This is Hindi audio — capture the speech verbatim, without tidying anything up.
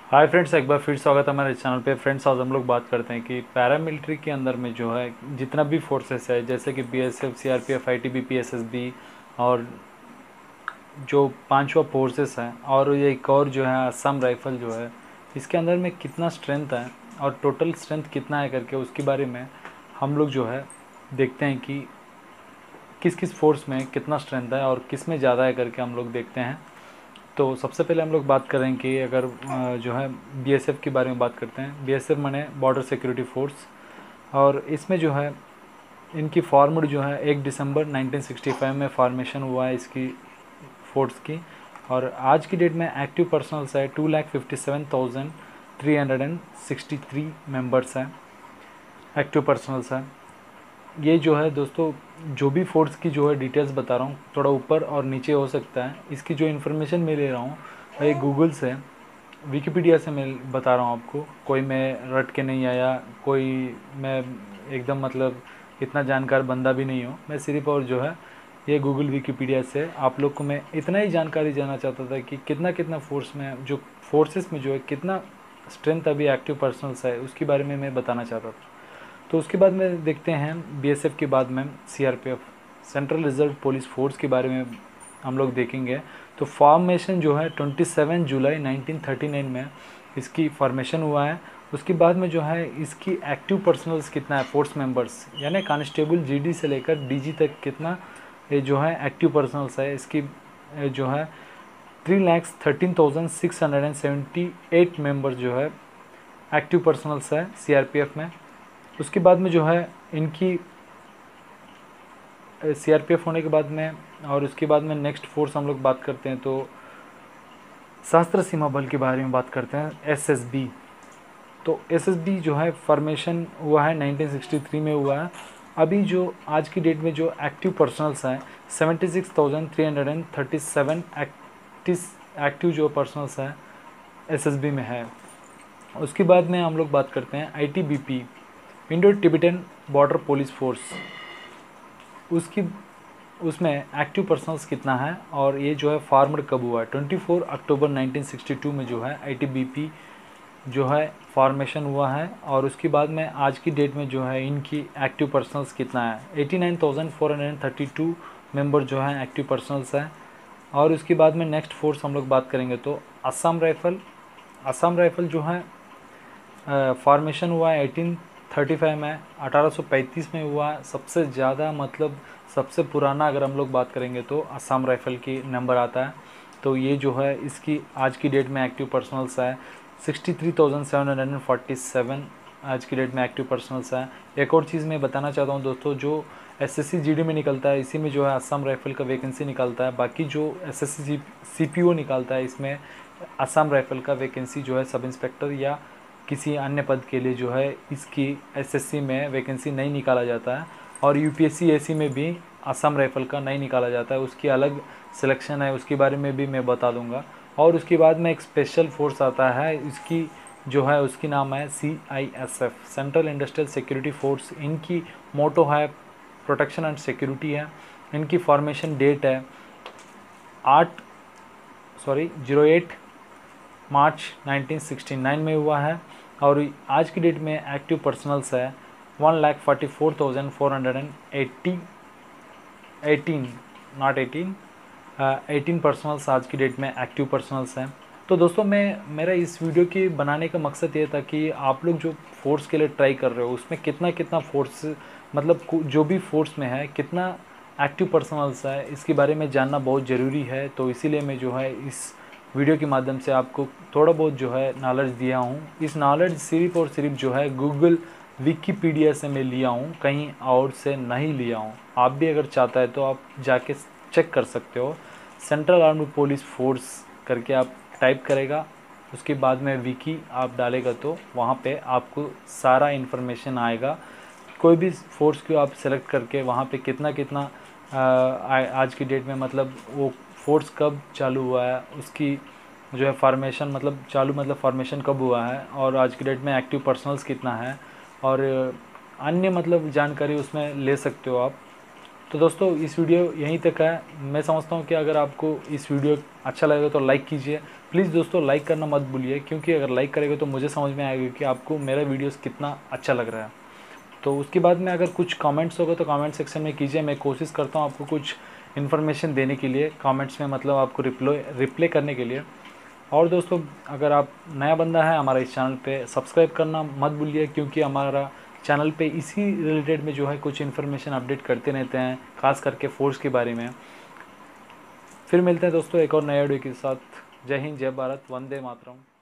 हाय फ्रेंड्स, एक बार फिर स्वागत है हमारे चैनल पे। फ्रेंड्स, आज हम लोग बात करते हैं कि पैरामिलिट्री के अंदर में जो है जितना भी फोर्सेस है, जैसे कि बीएसएफ, सीआरपीएफ, आईटीबीपी, एसएसबी और जो पांचवा फोर्सेस है, और ये एक और जो है असम राइफल जो है, इसके अंदर में कितना स्ट्रेंथ है और टोटल स्ट्रेंथ कितना है करके उसके बारे में हम लोग जो है देखते हैं कि किस किस फोर्स में कितना स्ट्रेंथ है और किस में ज़्यादा है करके हम लोग देखते हैं। तो सबसे पहले हम लोग बात करें कि अगर जो है बीएसएफ के बारे में बात करते हैं। बीएसएफ माने बॉर्डर सिक्योरिटी फोर्स, और इसमें जो है इनकी फॉर्मड जो है एक दिसंबर नाइनटीन सिक्सटी फाइव में फॉर्मेशन हुआ है इसकी फोर्स की, और आज की डेट में एक्टिव पर्सनल्स है two lakh fifty seven thousand three hundred and sixty three members हैं, एक्टिव पर्सनल्स हैं। ये जो है दोस्तों, जो भी फोर्स की जो है डिटेल्स बता रहा हूँ, थोड़ा ऊपर और नीचे हो सकता है। इसकी जो इन्फॉर्मेशन मैं ले रहा हूँ वो गूगल से, विकिपीडिया से मैं बता रहा हूँ आपको। कोई मैं रट के नहीं आया, कोई मैं एकदम मतलब इतना जानकार बंदा भी नहीं हूँ। मैं सिर्फ और जो है ये गूगल विकिपीडिया से आप लोग को मैं इतना ही जानकारी देना चाहता था कि कितना कितना फोर्स में, जो फोर्सेस में जो है कितना स्ट्रेंथ अभी एक्टिव पर्सनल्स है, उसके बारे में मैं बताना चाहता था। तो उसके बाद में देखते हैं बीएसएफ के बाद में CRPF, central reserve police force के बारे में हम लोग देखेंगे। तो फॉर्मेशन जो है सत्ताईस जुलाई नाइनटीन थर्टी नाइन में इसकी फॉर्मेशन हुआ है। उसके बाद में जो है इसकी एक्टिव पर्सनल्स कितना है, फोर्स मेंबर्स यानी कांस्टेबल जीडी से लेकर डीजी तक कितना ये जो है एक्टिव पर्सनल्स है, इसकी जो है three lakhs thirteen thousand six hundred and seventy eight members जो है एक्टिव पर्सनल्स है सीआरपीएफ में। उसके बाद में जो है इनकी सीआरपीएफ होने के बाद में, और उसके बाद में नेक्स्ट फोर्स हम लोग बात करते हैं तो सशस्त्र सीमा बल के बारे में बात करते हैं, एसएसबी। तो एसएसबी जो है फॉर्मेशन हुआ है नाइनटीन सिक्सटी थ्री में हुआ है। अभी जो आज की डेट में जो एक्टिव पर्सनल्स हैं seventy six thousand three hundred and thirty seven active active जो पर्सनल्स हैं एसएसबी में है। उसके बाद में हम लोग बात करते हैं ITBP, Indo Tibetan border police force. उसकी उसमें एक्टिव पर्सनल्स कितना है और ये जो है फॉर्मड कब हुआ है, चौबीस अक्टूबर नाइनटीन सिक्सटी टू में जो है आईटीबीपी जो है फॉर्मेशन हुआ है। और उसके बाद में आज की डेट में जो है इनकी एक्टिव पर्सनल्स कितना है, eighty nine thousand four hundred thirty two member जो है एक्टिव पर्सनल्स है। और उसके बाद में नेक्स्ट फोर्स हम लोग बात करेंगे तो असम राइफल। असम राइफल जो है फॉर्मेशन हुआ है एटीन थर्टी फाइव में, अठारह सौ पैंतीस में हुआ। सबसे ज़्यादा मतलब सबसे पुराना अगर हम लोग बात करेंगे तो असम राइफल की नंबर आता है। तो ये जो है इसकी आज की डेट में एक्टिव पर्सनल्स है sixty three thousand seven hundred and forty seven आज की डेट में एक्टिव पर्सनल्स है। एक और चीज़ मैं बताना चाहता हूँ दोस्तों, जो एसएससी जीडी में निकलता है इसी में जो है असम राइफल का वैकेंसी निकलता है। बाकी जो एसएससी सीपीओ निकालता है इसमें असम राइफल का वैकेंसी जो है सब इंस्पेक्टर या किसी अन्य पद के लिए जो है इसकी एसएससी में वैकेंसी नहीं निकाला जाता है। और यूपीएससी एसी में भी असम राइफल का नहीं निकाला जाता है, उसकी अलग सिलेक्शन है, उसके बारे में भी मैं बता दूंगा। और उसके बाद में एक स्पेशल फोर्स आता है, इसकी जो है उसकी नाम है C I S F, central industrial security force. इनकी मोटो है प्रोटेक्शन एंड सिक्योरिटी है। इनकी फॉर्मेशन डेट है आठ sorry zero eight March nineteen sixty nine में हुआ है। और आज की डेट में एक्टिव पर्सनल्स है one lakh forty four thousand four hundred and eighty eighteen not eighteen eighteen personnels आज की डेट में एक्टिव पर्सनल्स हैं। तो दोस्तों, मैं मेरा इस वीडियो की बनाने का मकसद ये था कि आप लोग जो फोर्स के लिए ट्राई कर रहे हो उसमें कितना कितना फोर्स मतलब जो भी फोर्स में है कितना एक्टिव पर्सनल्स है, इसके बारे में जानना बहुत ज़रूरी है। तो इसीलिए मैं जो है इस वीडियो के माध्यम से आपको थोड़ा बहुत जो है नॉलेज दिया हूँ। इस नॉलेज सिर्फ और सिर्फ जो है गूगल विकिपीडिया से मैं लिया हूँ, कहीं और से नहीं लिया हूँ। आप भी अगर चाहता है तो आप जाके चेक कर सकते हो। सेंट्रल आर्म्ड पुलिस फोर्स करके आप टाइप करेगा, उसके बाद में विकी आप डालेगा तो वहाँ पे आपको सारा इन्फॉर्मेशन आएगा। कोई भी फोर्स को आप सेलेक्ट करके वहाँ पे कितना कितना आ, आज की डेट में मतलब वो फोर्स कब चालू हुआ है, उसकी जो है फॉर्मेशन मतलब चालू मतलब फॉर्मेशन कब हुआ है, और आज की डेट में एक्टिव पर्सनल्स कितना है, और अन्य मतलब जानकारी उसमें ले सकते हो आप। तो दोस्तों इस वीडियो यहीं तक है। मैं समझता हूँ कि अगर आपको इस वीडियो अच्छा लगेगा तो लाइक कीजिए। प्लीज़ दोस्तों लाइक करना मत भूलिए, क्योंकि अगर लाइक करेंगे तो मुझे समझ में आएगा कि आपको मेरा वीडियोस कितना अच्छा लग रहा है। तो उसके बाद में अगर कुछ कमेंट्स होगा तो कमेंट सेक्शन में कीजिए। मैं कोशिश करता हूँ आपको कुछ इन्फॉर्मेशन देने के लिए कमेंट्स में, मतलब आपको रिप्लाई रिप्लाई करने के लिए। और दोस्तों अगर आप नया बंदा है हमारा इस चैनल पे, सब्सक्राइब करना मत भूलिए, क्योंकि हमारा चैनल पे इसी रिलेटेड में जो है कुछ इन्फॉर्मेशन अपडेट करते रहते हैं, खास करके फोर्स के बारे में। फिर मिलते हैं दोस्तों एक और नए वीडियो के साथ। जय हिंद, जय भारत, वंदे मातरम।